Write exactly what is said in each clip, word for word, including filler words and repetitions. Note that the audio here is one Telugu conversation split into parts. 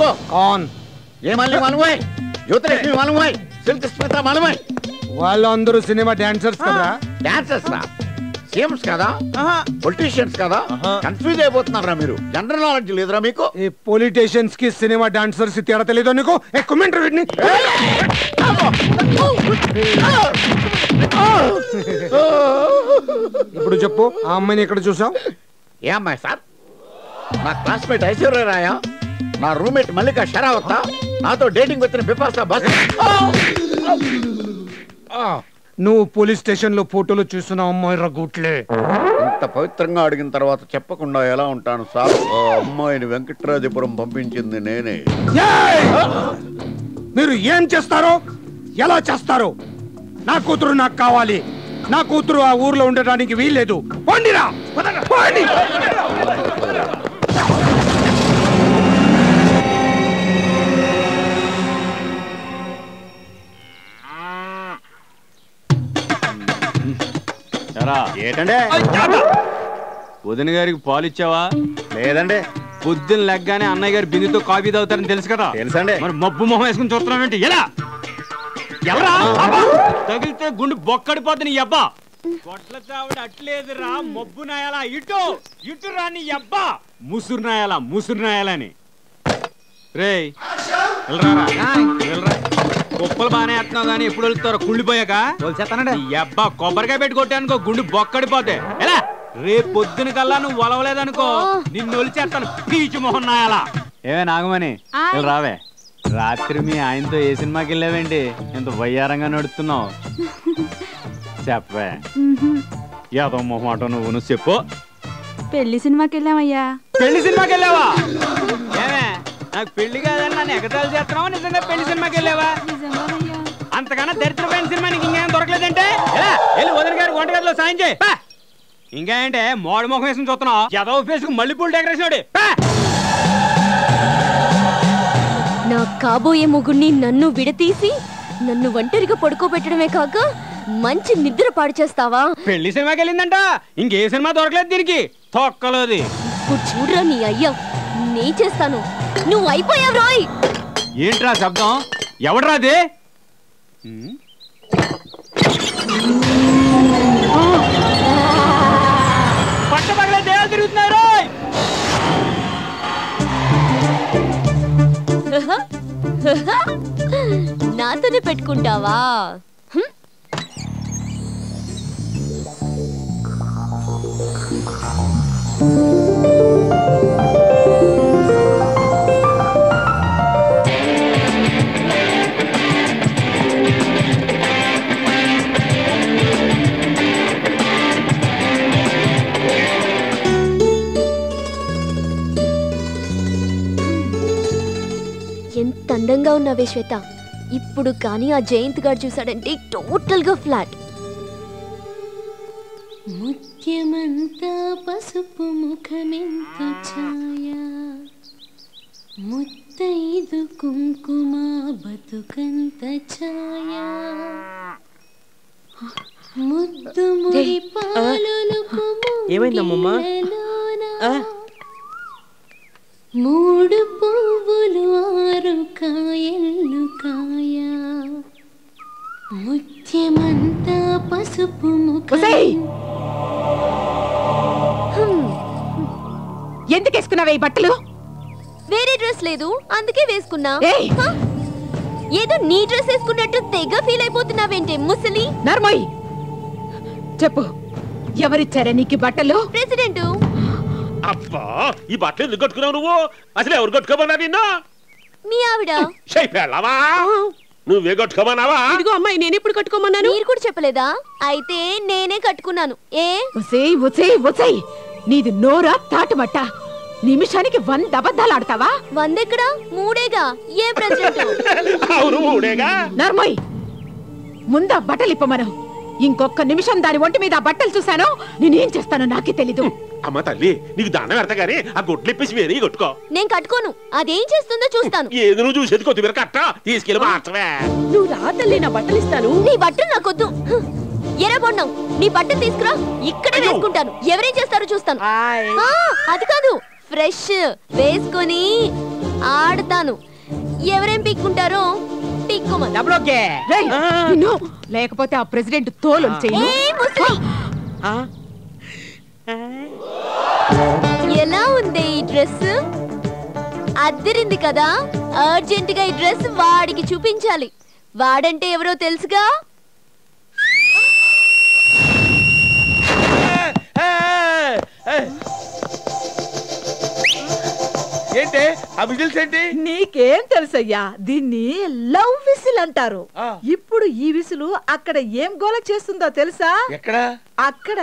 చెప్పు. कौन? ये मालूम मालूम है, ज्योतिलक्ष्मी मालूम है, सिल्क स्मिता मालूम है. వాళ్ళందరూ సినిమా డాన్సర్స్ కదా. డాన్సర్స్ రా, సీఎంస్ కదా, పొలిటీషియన్స్ కదా. కన్ఫ్యూజ్ అయిపోతున్నారా మీరు? జనరల్ నాలెడ్జ్ లేదురా మీకు? ఈ పొలిటీషియన్స్ కి సినిమా డాన్సర్స్ తేడా తెలియదు నీకు? ఎక్కువ వీటిని. ఇప్పుడు చెప్పు, ఆ అమ్మాయిని ఎక్కడ చూసావు? ఏ అమ్మాయి సార్? నా క్లాస్మేట్ ఐశ్వర్య రాయ, నా రూమ్మేట్ మల్లిక షరావత, నాతో డేటింగ్ వచ్చిన బిపాసా బస్. నువ్వు పోలీస్ స్టేషన్ లో ఫోటోలు చూస్తున్న అమ్మాయి రగుట్లే. ఇంత పవిత్రంగా అడిగిన తర్వాత చెప్పకుండా ఎలా ఉంటాను సార్? ఆ అమ్మాయిని వెంకట్రాజపురం పంపించింది నేనే. మీరు ఏం చేస్తారో, ఎలా చేస్తారో? నా కూతురు నాకు కావాలి. నా కూతురు ఆ ఊర్లో ఉండడానికి వీల్లేదు. పోండిరా, పోండి. ఏంటంటే వదిన గారికి పాలు ఇచ్చావా? లేదండి. పొద్దున్న లెగ్గానే అన్నయ్య గారు బిందుతో కాఫీ తాగుతారని తెలుసు కదా. తెలుసండి. మరి మబ్బు మొహం వేసుకుని చూస్తున్నావేంటి? ఎలా ఎవరా తగిలితే గుండు బొక్కడిపోతుంది. నీ అబ్బా గొడ్ల చావిడ అట్లేదురా, మబ్బు నాయాలా ఇటు ఇటు రా. నీ అబ్బా ముసురు నాయాలా ముసురు నాయాలని. రే కుప్పలు బాగానే వేస్తున్నావు కానీ ఎప్పుడు వెళ్తారో కుళ్ళిపోయాక అబ్బా కొబ్బరికాయ పెట్టి కొట్టానుకో గుండు బొక్కడిపోతే ఎలా? రేపు పొద్దున కల్లా నువ్వు వలవలేదనుకో నిన్ను ఒలిచేస్తాను పీచు మొహన్ నాయాలా. ఏమే నాగమణి రావే. రాత్రి మీ ఆయనతో ఏ సినిమాకి వెళ్ళావేంటి? ఎంత వయ్యారంగా నడుస్తున్నావు? చెప్పే. యాదవ మొహమాట నువ్వు నువ్వు చెప్పు. పెళ్లి సినిమాకి వెళ్ళామయ్యా. పెళ్లి సినిమాకి వెళ్ళావా? ఏమే నాకు పెళ్లి కాదని నన్ను ఎగతాలు చేస్తున్నావా? నిజంగా పెళ్లి సినిమాకి వెళ్ళావా? అంతకన్నా దరిద్రమైన సినిమా నీకు ఇంకేం దొరకలేదంటే వెళ్ళి వదిన గారి వంటగదిలో సాయం చేయి. ఇంకా ఏంటే మోడ ముఖం వేసుకుని చూస్తున్నావు? యాదవ ఫేస్ కు మల్లెపూలు డెకరేషన్. నా కాబోయే మొగుణ్ణి నన్ను విడతీసి నన్ను ఒంటరిగా పడుకోబెట్టడమే కాక మంచి నిద్ర పాడు చేస్తావా? పెళ్లి సినిమాకి వెళ్ళిందంట, ఇంకే సినిమా దొరకలేదు దీనికి. తొక్కలోది. ఇప్పుడు చూడరా నీ అయ్యా, నే చేస్తాను. నువ్వు అయిపోయావు రాయ్. ఏంట్రా శబ్దం? ఎవడ్రాది? పట్టపగలే దేవాలు తిరుగుతున్నారు. నాతోనే పెట్టుకుంటావా? ఎంత అందంగా ఉన్నావే శ్వేత. ఇప్పుడు కానీ ఆ జయంత్ గారు చూసాడంటే టోటల్ గా ఫ్లాట్. ముత్యమంతా పసుపు ముఖమెంత ఛాయ, ముత్తైదు కుంకుమ బతుకంత ఛాయ, ముద్దు మురి పాలులు ఏమైందమ్మా? మూడు పువ్వులు ఆరు కాయలు కాయ, ముత్యమంతా పసుపు ముఖం. ఎందుకు వేసుకున్నావే ఈ బట్టలు? వేరే డ్రెస్ లేదు అందుకే వేసుకున్నా. ఏదో నీ డ్రెస్ వేసుకున్నట్టు తెగ ఫీల్ అయిపోతున్నావేంటి ముసలి? నర్మోయ్ చెప్పు, ఎవరిచ్చారా నీకు బట్టలు? ప్రెసిడెంట్. అబ్బా ఈ బట్టలు ఎందుకు కట్టుకున్నావు నువ్వు? అసలు ఎవరు కట్టుకోమన్నా నిన్న? మీ ఆవిడ. నువ్వే కట్టుకోమన్నావా? ఇదిగో అమ్మాయి, నేను ఇప్పుడు కట్టుకోమన్నాను. మీరు కూడా చెప్పలేదా? అయితే నేనే కట్టుకున్నాను. ఏ ఒసేయ్ ఒసేయ్ ఒసేయ్, నీది నోరా తాటుమట్ట? నిమిషానికి వంద అబద్ధాలు ఆడతావా? వందెక్కడా? మూడేగా. ఏ ప్రెసిడెంట్? అవును మూడేగా. నర్మోయ్ ముందా బట్టలు ఇప్పమను. ఇంకొక నిమిషం దాని ఒంటి మీద బట్టలు చూశాను, నేనేం చేస్తానో నాకే తెలీదు. అమ్మ తల్లి నీకు దానం పెడతా గానీ ఆ గుడ్లు ఇప్పేసి వేరే కట్టుకో. నేను కట్టుకోను, అదేం చేస్తుందో చూస్తాను. ఏది నువ్వు చూసేది కొద్దిమీర కట్ట తీసుకెళ్ళి మార్చవే. నువ్వు రా తల్లి, నా బట్టలు ఇస్తాను. నీ బట్టలు నాకొద్దు. ఎరా బొండం, నీ బట్టలు తీసుకురా, ఇక్కడే వేసుకుంటాను. ఎవరేం చేస్తారో చూస్తాను. అది కాదు, ఫ్రెష్ వేసుకొని ఆడతాను. ఎవరేం పీక్కుంటారో పీక్కోమని. రేయ్, నిన్ను లేకపోతే ఆ ప్రెసిడెంట్ తోలు చెయ్యి. ఎలా ఉంది ఈ డ్రెస్? అద్దరింది కదా. అర్జెంట్ గా ఈ డ్రెస్ వాడికి చూపించాలి. వాడంటే ఎవరో తెలుసుగా. ఏంటి ఆ విజిల్స్ ఏంటి? నీకేం తెలుసయ్యా, దీన్ని లవ్ విసిల్ అంటారు. ఇప్పుడు ఈ విసులు అక్కడ ఏం గోల చేస్తుందో తెలుసా? ఎక్కడ? అక్కడ.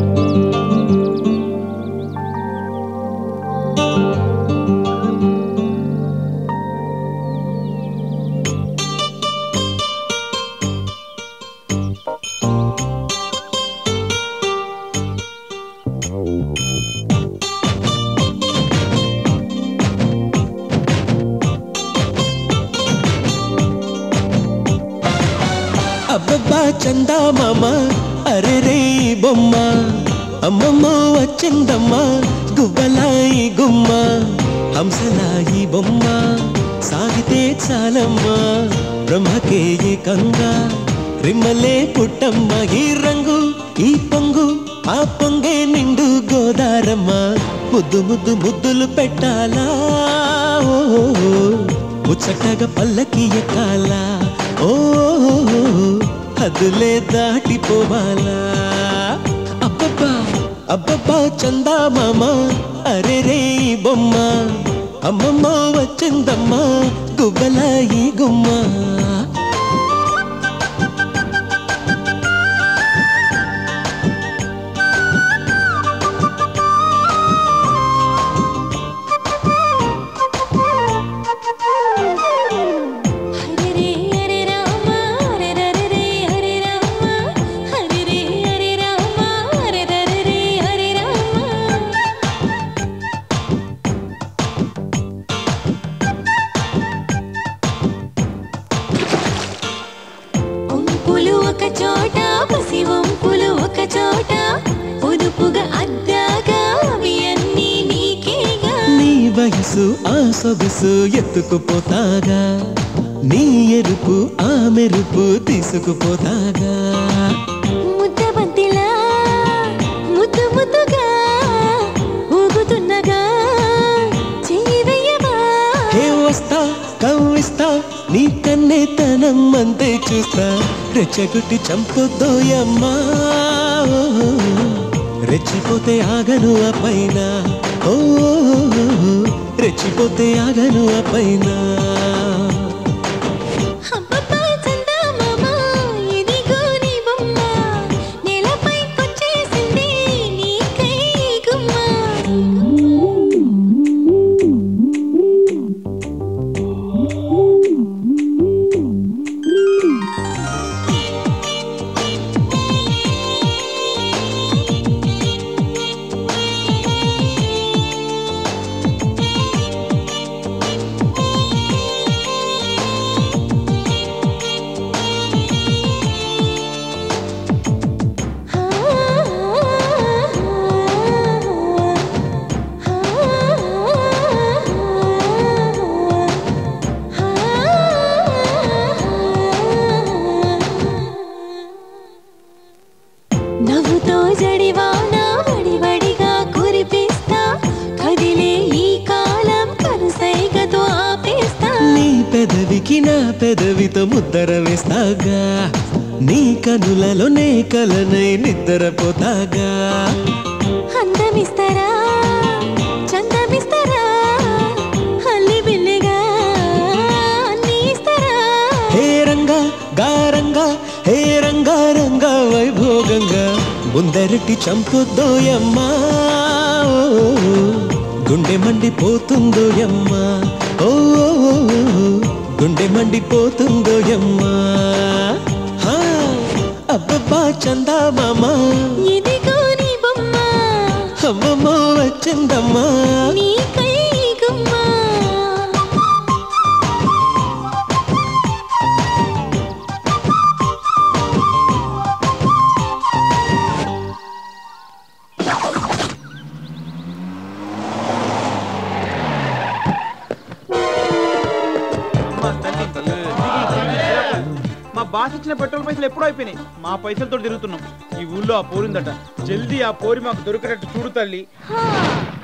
అబ్బబ్బా చందా మామ అరే రే బొమ్మ అమ్మమ్మ వచ్చిందమ్మ గువ్వలాయి గుమ్మ హంసలాయి బొమ్మ సాగితే చాలమ్మ బ్రహ్మకే ఏకంగా రిమ్మలే పుట్టమ్మ ఈ రంగు ఈ పొంగు ఆ పొంగే నిండు గోదారమ్మ ముద్దు ముద్దు ముద్దులు పెట్టాలా ముచ్చటగా పల్లకి ఎక్కాలా ఓ హద్దులే దాటిపోవాలా అబ్బబ్బా అబ్బబ్బా చందా మామ అరే రే బొమ్మ అమ్మమ్మ వచ్చిందమ్మ గువ్వలాయి గుమ్మ వయసు ఆ సొగసు ఎత్తుకుపోతాగా నీ ఎరుపు ఆ మెరుపు తీసుకుపోతాగా ముద్ద బంతిలా ముద్దు ముద్దుగా ఊగుతున్నగా చెయ్యవయ్యవా హే వస్తా కవ్విస్తా నీ కన్నే తనం అంతే చూస్తా రెచ్చగొట్టి చంపుతోయమ్మా రెచ్చిపోతే ఆగను ఆ పైన ఓ రెచ్చిపోతే ఆగను ఆ పైన పెదవికి నా పెదవితో ముద్దర వేస్తాగా నీ కనులలో నే కలనై నిద్రపోతాగా అందమిస్తారా చందమిస్తారా హల్లి బిల్లిగా అన్ని ఇస్తారా హే రంగా గారంగా హే రంగా రంగా వైభోగంగా ముందరటి చంపుదోయమ్మా గుండె మండిపోతుందోయమ్మా ఓ గుండె మండిపోతుందోయమ్మా అబ్బబ్బా చందా మామ ఇదిగో నీ బొమ్మ అమ్మమ్మ వచ్చిందమ్మా నీ కై గుమ్మ మా బాస్ ఇచ్చిన పెట్రోల్ పైసలు ఎప్పుడో అయిపోయినాయి. మా పైసలతో తిరుగుతున్నాం. ఈ ఊళ్ళో ఆ పోరిందట. జల్దీ ఆ పోరి మాకు దొరికేటట్టు చూడు తల్లి.